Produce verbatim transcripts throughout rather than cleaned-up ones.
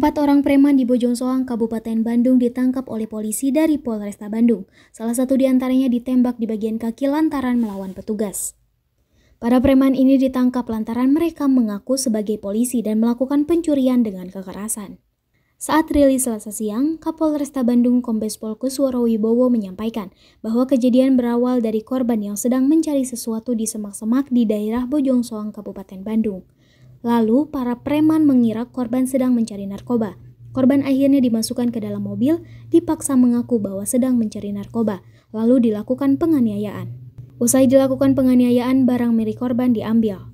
Empat orang preman di Bojongsoang, Kabupaten Bandung ditangkap oleh polisi dari Polresta Bandung. Salah satu di antaranya ditembak di bagian kaki lantaran melawan petugas. Para preman ini ditangkap lantaran mereka mengaku sebagai polisi dan melakukan pencurian dengan kekerasan. Saat rilis Selasa siang, Kapolresta Bandung Kombes Pol Kusworo Wibowo menyampaikan bahwa kejadian berawal dari korban yang sedang mencari sesuatu di semak-semak di daerah Bojongsoang, Kabupaten Bandung. Lalu, para preman mengira korban sedang mencari narkoba. Korban akhirnya dimasukkan ke dalam mobil, dipaksa mengaku bahwa sedang mencari narkoba, lalu dilakukan penganiayaan. Usai dilakukan penganiayaan, barang milik korban diambil.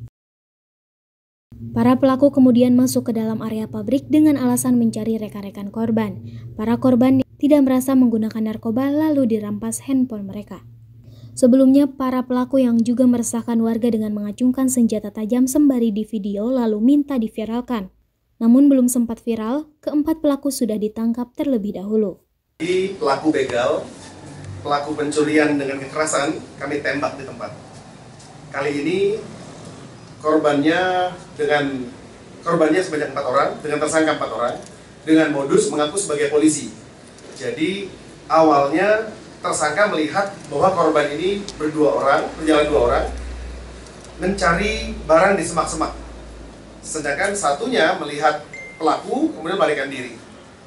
Para pelaku kemudian masuk ke dalam area pabrik dengan alasan mencari rekan-rekan korban. Para korban tidak merasa menggunakan narkoba lalu dirampas handphone mereka. Sebelumnya, para pelaku yang juga meresahkan warga dengan mengacungkan senjata tajam sembari di video lalu minta diviralkan. Namun belum sempat viral, keempat pelaku sudah ditangkap terlebih dahulu. Di pelaku begal, pelaku pencurian dengan kekerasan, kami tembak di tempat. Kali ini korbannya dengan korbannya sebanyak empat orang, dengan tersangka empat orang, dengan modus mengaku sebagai polisi. Jadi awalnya tersangka melihat bahwa korban ini berdua orang, berjalan dua orang, mencari barang di semak-semak. Sedangkan satunya melihat pelaku, kemudian balikan diri.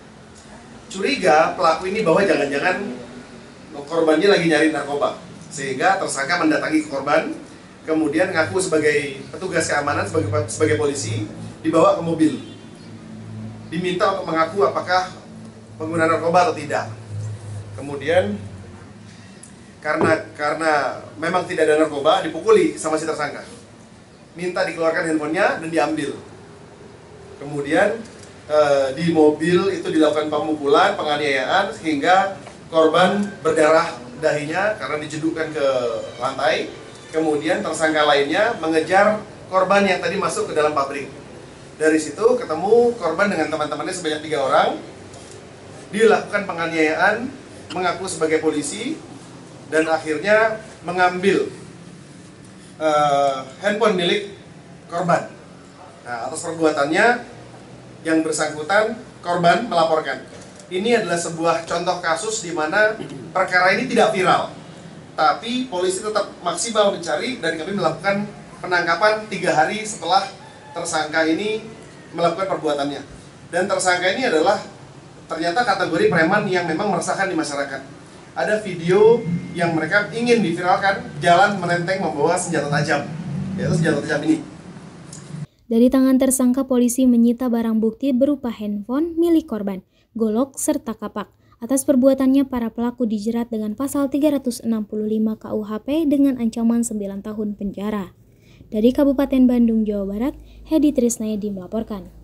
Curiga pelaku ini bahwa jangan-jangan korbannya lagi nyari narkoba. Sehingga tersangka mendatangi korban, kemudian ngaku sebagai petugas keamanan, sebagai, sebagai polisi, dibawa ke mobil. Diminta untuk mengaku apakah pengguna narkoba atau tidak. Kemudian karena karena memang tidak ada narkoba, dipukuli sama si tersangka. Minta dikeluarkan handphonenya dan diambil. Kemudian e, di mobil itu dilakukan pemukulan, penganiayaan sehingga korban berdarah dahinya karena dijedukkan ke lantai. Kemudian tersangka lainnya mengejar korban yang tadi masuk ke dalam pabrik. Dari situ ketemu korban dengan teman-temannya sebanyak tiga orang. Dilakukan penganiayaan, mengaku sebagai polisi, dan akhirnya mengambil uh, handphone milik korban. Nah, atas perbuatannya yang bersangkutan korban melaporkan. Ini adalah sebuah contoh kasus di mana perkara ini tidak viral, tapi polisi tetap maksimal mencari dan kami melakukan penangkapan tiga hari setelah tersangka ini melakukan perbuatannya. Dan tersangka ini adalah ternyata kategori preman yang memang meresahkan di masyarakat. Ada video yang mereka ingin diviralkan, jalan menenteng membawa senjata tajam, yaitu senjata tajam ini. Dari tangan tersangka, polisi menyita barang bukti berupa handphone milik korban, golok, serta kapak. Atas perbuatannya, para pelaku dijerat dengan pasal tiga ratus enam puluh lima K U H P dengan ancaman sembilan tahun penjara. Dari Kabupaten Bandung, Jawa Barat, Hedi Trisnayadi melaporkan.